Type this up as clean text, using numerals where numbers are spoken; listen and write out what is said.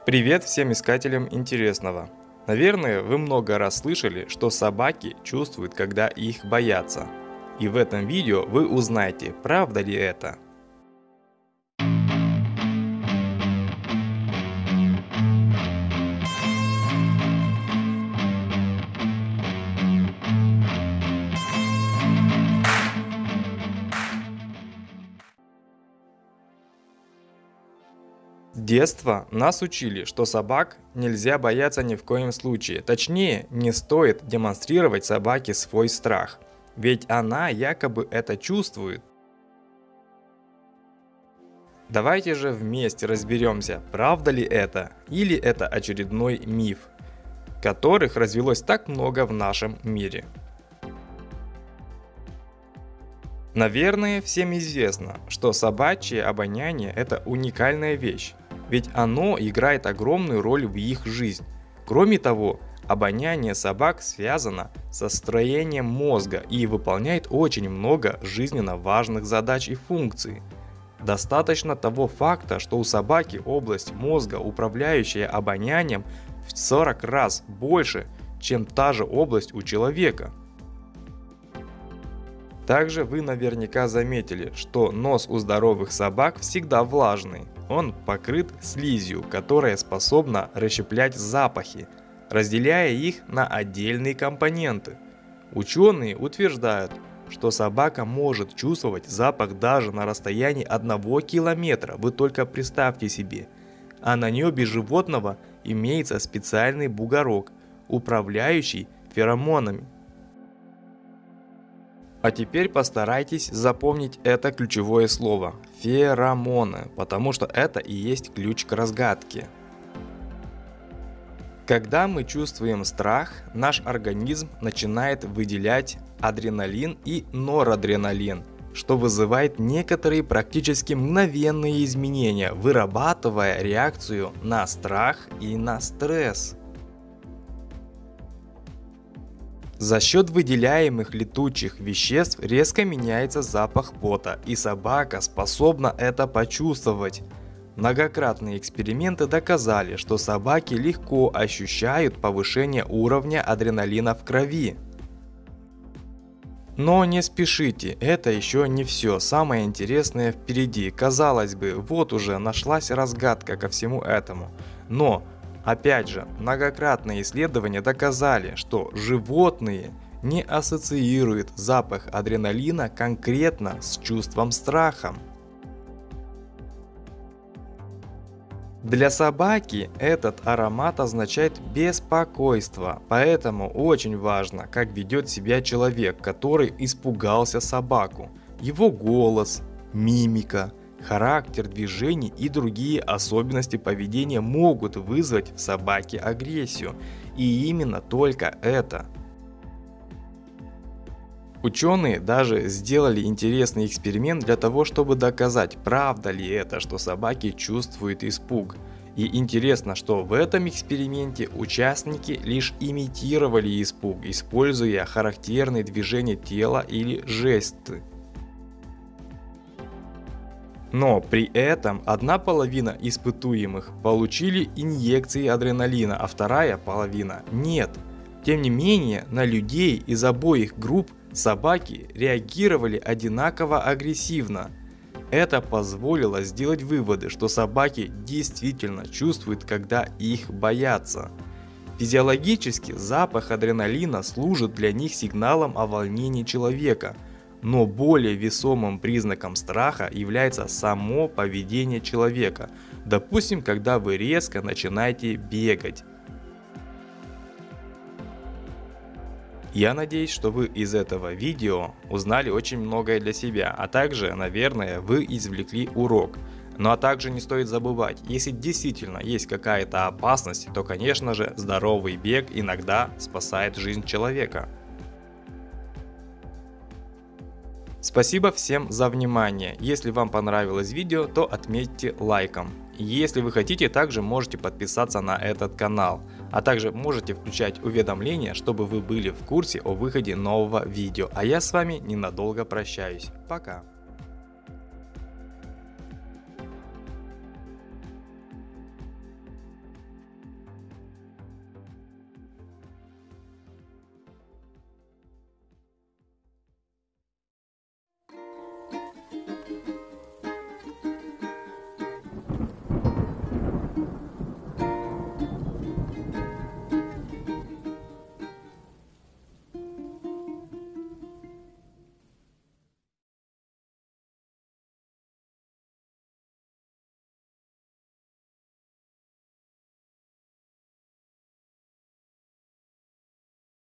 Привет всем искателям интересного! Наверное, вы много раз слышали, что собаки чувствуют, когда их боятся. И в этом видео вы узнаете, правда ли это. С детства нас учили, что собак нельзя бояться ни в коем случае. Точнее, не стоит демонстрировать собаке свой страх. Ведь она якобы это чувствует. Давайте же вместе разберемся, правда ли это, или это очередной миф, которых развелось так много в нашем мире. Наверное, всем известно, что собачье обоняние – это уникальная вещь, ведь оно играет огромную роль в их жизни. Кроме того, обоняние собак связано со строением мозга и выполняет очень много жизненно важных задач и функций. Достаточно того факта, что у собаки область мозга, управляющая обонянием, в 40 раз больше, чем та же область у человека. Также вы наверняка заметили, что нос у здоровых собак всегда влажный. Он покрыт слизью, которая способна расщеплять запахи, разделяя их на отдельные компоненты. Ученые утверждают, что собака может чувствовать запах даже на расстоянии 1 километра, вы только представьте себе. А на небе животного имеется специальный бугорок, управляющий феромонами. А теперь постарайтесь запомнить это ключевое слово – феромоны, потому что это и есть ключ к разгадке. Когда мы чувствуем страх, наш организм начинает выделять адреналин и норадреналин, что вызывает некоторые практически мгновенные изменения, вырабатывая реакцию на страх и на стресс. За счет выделяемых летучих веществ резко меняется запах пота, и собака способна это почувствовать. Многократные эксперименты доказали, что собаки легко ощущают повышение уровня адреналина в крови. Но не спешите, это еще не все, самое интересное впереди. Казалось бы, вот уже нашлась разгадка ко всему этому. Но опять же, многократные исследования доказали, что животные не ассоциируют запах адреналина конкретно с чувством страха. Для собаки этот аромат означает беспокойство, поэтому очень важно, как ведет себя человек, который испугался собаку. Его голос, мимика, характер движений и другие особенности поведения могут вызвать в собаке агрессию. И именно только это. Ученые даже сделали интересный эксперимент для того, чтобы доказать, правда ли это, что собаки чувствуют испуг. И интересно, что в этом эксперименте участники лишь имитировали испуг, используя характерные движения тела или жесты. Но при этом одна половина испытуемых получили инъекции адреналина, а вторая половина нет. Тем не менее, на людей из обоих групп собаки реагировали одинаково агрессивно. Это позволило сделать выводы, что собаки действительно чувствуют, когда их боятся. Физиологически запах адреналина служит для них сигналом о волнении человека. Но более весомым признаком страха является само поведение человека. Допустим, когда вы резко начинаете бегать. Я надеюсь, что вы из этого видео узнали очень многое для себя, а также, наверное, вы извлекли урок. Ну а также не стоит забывать, если действительно есть какая-то опасность, то, конечно же, здоровый бег иногда спасает жизнь человека. Спасибо всем за внимание. Если вам понравилось видео, то отметьте лайком. Если вы хотите, также можете подписаться на этот канал. А также можете включать уведомления, чтобы вы были в курсе о выходе нового видео. А я с вами ненадолго прощаюсь. Пока.